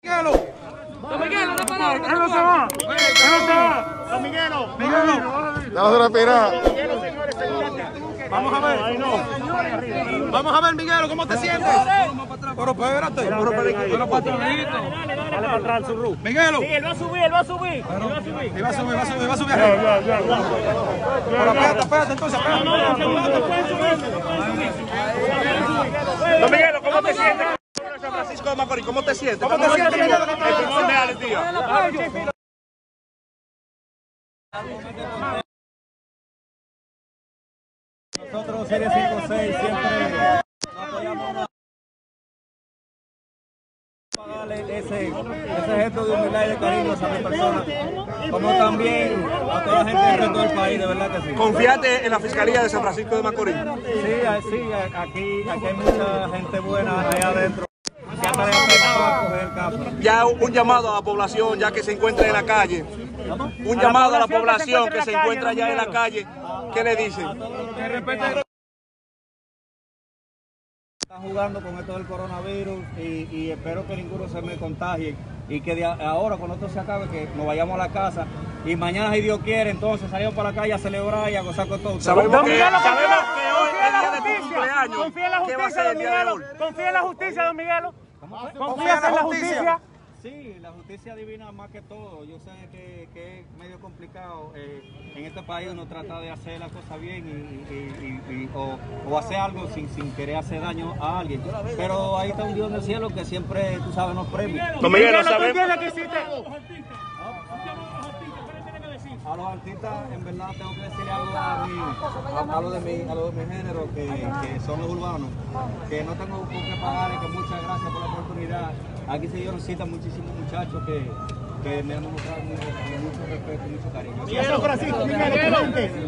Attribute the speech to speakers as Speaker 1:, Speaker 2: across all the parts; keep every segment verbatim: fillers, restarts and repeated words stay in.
Speaker 1: Miguelo.
Speaker 2: Don Miguelo, no para.
Speaker 1: Él no se va. Él no se va.
Speaker 3: Don Miguelo.
Speaker 1: Miguelo.
Speaker 4: Déjase respirar.
Speaker 3: Miguelo, señores,
Speaker 1: Vamos a ver.
Speaker 3: ahí no.
Speaker 1: Vamos a ver, Miguelo, ¿cómo te sientes? Pero espérate. Pero para atrás.
Speaker 3: Dale para atrás al surru.
Speaker 1: Miguelo.
Speaker 3: Sí, él va a subir, él va a subir. Él va a subir.
Speaker 1: Él va a subir, va a subir, va a subir.
Speaker 3: Ya, ya, ya.
Speaker 1: Pero espérate, espérate, entonces.
Speaker 3: No, no, no, no pueden subir. No pueden subir. Don Miguelo, ¿cómo te sientes?
Speaker 1: San Francisco de Macorís, ¿cómo te sientes?
Speaker 3: ¿Cómo te sientes, Miguelo? El timón de Alex, tío.
Speaker 5: Nosotros, Serie cinco seis, siempre apoyamos a pagarle ese, ese gesto de humildad y de cariño a esa persona, como también a toda la gente de todo el país, de verdad que sí.
Speaker 1: ¿Confiaste en la Fiscalía de San Francisco de Macorís?
Speaker 5: Sí, sí, aquí, aquí hay mucha gente buena allá adentro. Que hasta le apretaba a coger el caso.
Speaker 1: Ya un llamado a la población, ya que se encuentra en la calle. Un llamado a la población que se encuentra ya en la calle. ¿Qué le dicen?
Speaker 5: Está jugando con esto del coronavirus y, y espero que ninguno se me contagie y que de ahora, cuando esto se acabe, que nos vayamos a la casa y mañana, si Dios quiere, entonces salimos para la calle a celebrar y a gozar con todos.
Speaker 1: Sabemos
Speaker 3: Don
Speaker 1: que,
Speaker 3: Miguelo,
Speaker 1: sabemos
Speaker 3: confía,
Speaker 1: que hoy
Speaker 3: confía
Speaker 1: es
Speaker 3: en la
Speaker 1: día de tu
Speaker 3: justicia.
Speaker 1: cumpleaños.
Speaker 3: Confía en la
Speaker 1: ¿Qué va a
Speaker 3: justicia,
Speaker 1: ser el
Speaker 3: don
Speaker 1: día de
Speaker 3: Miguelo.
Speaker 1: hoy?
Speaker 3: Confía en la justicia, don Miguelo.
Speaker 1: Confía
Speaker 3: Confías en la justicia.
Speaker 5: Sí, la justicia divina más que todo. Yo sé que, que es medio complicado. Eh, en este país uno trata de hacer las cosas bien y, y, y, y, o, o hacer algo sin, sin querer hacer daño a alguien. Pero ahí está un Dios del cielo que siempre, tú sabes, nos premia.
Speaker 3: Don Miguelo,
Speaker 1: ¿tú
Speaker 3: ¿sabes?
Speaker 1: entiendes
Speaker 3: que hiciste?
Speaker 5: A los artistas, en verdad, tengo que decirle algo a, mi, a, a lo de mi, a lo de mi género, que, que son los urbanos, que no tengo con qué pagar, que muchas gracias por la oportunidad. Aquí se dieron cita muchísimos muchachos que, que me han mostrado mucho, mucho respeto y mucho cariño.
Speaker 3: Miguelo, Francisco, Miguelo,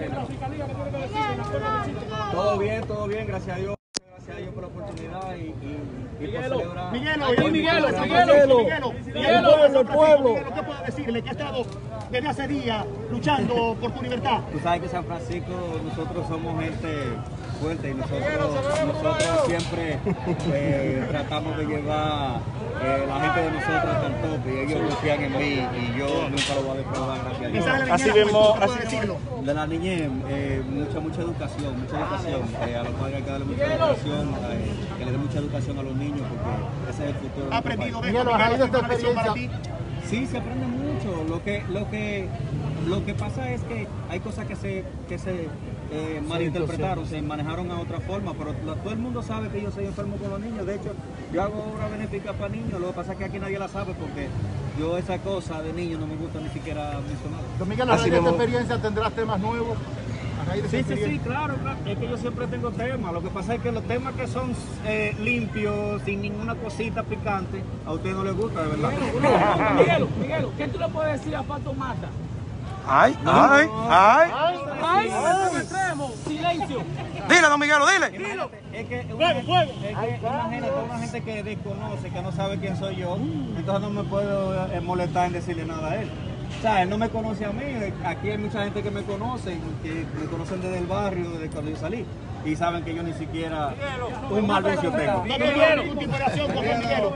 Speaker 5: Todo bien, todo bien, gracias a Dios. Gracias a Dios por la oportunidad y, y, y por celebrar.
Speaker 3: Miguelo,
Speaker 5: Hoy
Speaker 3: Miguelo,
Speaker 5: mi
Speaker 3: Miguelo,
Speaker 5: cumpleaños.
Speaker 3: Miguelo, Miguelo, el pueblo. ¿Qué puedo decirle? Que ha estado desde hace días luchando por tu libertad.
Speaker 5: Tú sabes que San Francisco, nosotros somos gente fuerte y nosotros, nosotros siempre eh, tratamos de llevar eh, la gente de nosotros hasta el tope y ellos confían en mí y yo nunca lo voy a defraudar, gracias a Dios.
Speaker 3: Así vemos, así decirlo.
Speaker 5: De la niñez, eh, mucha, mucha educación, mucha educación. Eh, a los padres hay que darle mucha educación, eh, que le den mucha educación a los niños porque ese es el futuro.
Speaker 3: ¿Ha aprendido de
Speaker 4: Miguelo, ¿has esta experiencia?
Speaker 5: Sí, se aprende mucho. Lo que, lo que, lo que pasa es que hay cosas que se, que se eh, malinterpretaron, se manejaron a otra forma, pero la, todo el mundo sabe que yo soy enfermo con los niños. De hecho, yo hago obra benéfica para niños. Lo que pasa es que aquí nadie la sabe porque yo esa cosa de niños no me gusta ni siquiera mencionar.
Speaker 4: Don Miguel, a raíz de esta experiencia tendrás temas nuevos. A raíz de
Speaker 5: Sí,
Speaker 4: esta
Speaker 5: sí, sí,
Speaker 4: experiencia.
Speaker 5: claro, claro. Es que yo siempre tengo temas. Lo que pasa es que los temas que son eh, limpios, sin ninguna cosita picante, a usted no les gusta, de verdad.
Speaker 2: Miguelo, Miguelo, ¿qué tú le puedes decir a Pato Mata?
Speaker 1: Ay, ay, ay.
Speaker 2: ¡Ay! ¡Extremo! ¡Silencio!
Speaker 1: Dile, don Miguelo, dile.
Speaker 5: Es que, una, es que imagínate una gente que desconoce, que no sabe quién soy yo, entonces no me puedo eh, molestar en decirle nada a él. O sea, él no me conoce a mí, aquí hay mucha gente que me conoce, que me conocen desde el barrio, desde cuando yo salí, y saben que yo ni siquiera un mal vicio tengo.
Speaker 3: Miguelo, un tipo de acción con el Miguelo.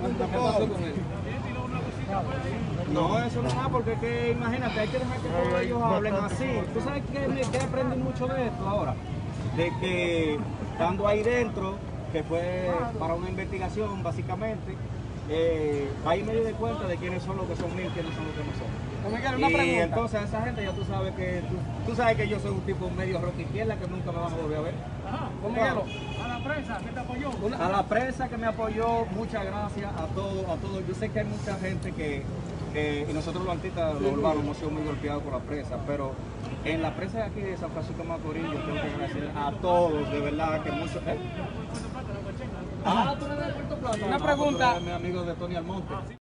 Speaker 5: No, eso no es nada, porque es que imagínate, hay que dejar que todos ellos hablen así. ¿Tú sabes que me que aprendí mucho de esto ahora? De que estando ahí dentro, que fue para una investigación básicamente, eh, ahí me di cuenta de quiénes son los que son míos y quiénes son los que no son.
Speaker 2: Don Miguelo, una
Speaker 5: Y
Speaker 2: pregunta.
Speaker 5: entonces esa gente ya tú sabes que, tú, tú sabes que yo soy un tipo medio rock izquierda que nunca me van a volver a ver.
Speaker 2: Ajá, don Miguelo, a la prensa que te apoyó.
Speaker 5: A la prensa que me apoyó, muchas gracias a todos, a todos. Yo sé que hay mucha gente que, que y nosotros los artistas, los urbanos, hemos sido muy golpeados por la prensa, pero en la prensa de aquí de San Francisco de Macorís, yo tengo que agradecer a todos, de verdad, que muchos... ¿eh? Ah, tú eres de Puerto Plata.
Speaker 2: Una
Speaker 5: No,
Speaker 2: pregunta.
Speaker 5: tú eres mi amigo de Tony Almonte.